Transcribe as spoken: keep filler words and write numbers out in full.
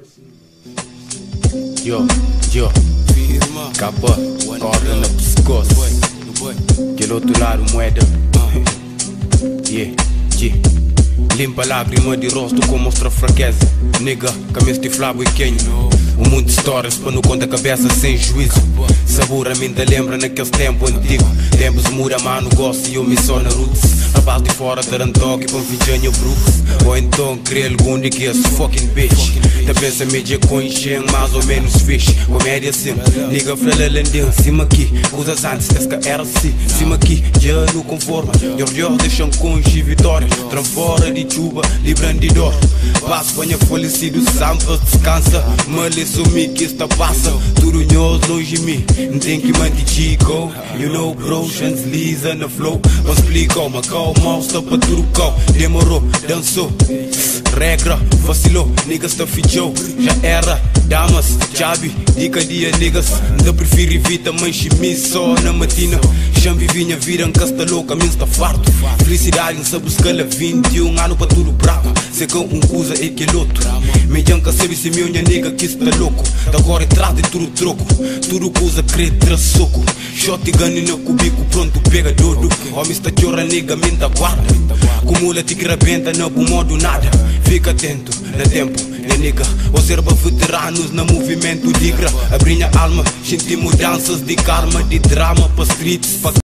Yo, yo, capa, corda na pescoço. Aquele outro lado, moeda. Yeah, yeah. Limpa a lágrima de rosto com mostra fraqueza. Nigga, caminho de flabo e quenho. Um mundo de histórias para não conta cabeça sem juízo. Sabor a mim da lembra naqueles tempos antigos. Tempos muda mano, gosto e eu me sou na roots. Rapaz de fora, tarantoque, para Virginia Brooks. Ou então, querer algum de que esse fucking bitch. Da pensa mídia com enchendo mais ou menos fixe. Comédia sim, nigga fralelendinho. Cima aqui, usas antes, essa era assim. Cima aqui, já não conforma. Yor-yor deixam conge vitória. Tranfora de chuva, librando de dor. Passo, banha falecido, samba, descansa. Mali sumi que esta passa. Tudo nhoso longe de mim. Não tem que manter chico. You know bro, chance lisa na flow. Não explica, uma calma, está para tudo cal. Demorou, dançou. Regra, vacilou, niggas tá fichou. Já era, damas, chave, dica dia niggas. Ainda prefiro evita, mas chimi só na matina. Chambi vinha viram casta louca, minha está farto. Felicidade, não sabe escala vinte e um ano para tudo bravo. Sei que um coisa é que é outro. Me janca sabe se minha nigga que está louco. Da agora é trás de tudo troco. Tudo coisa crê, traz soco. Shot e gun no cubico, pronto, pega dodo. Homem está chora, nigga, minta guarda. Acumula te grabenta, não por modo nada. Fica atento, na tempo, né nigga. Observa veteranos no movimento digra. Abrir a alma, senti mudanças de karma, de drama para streets.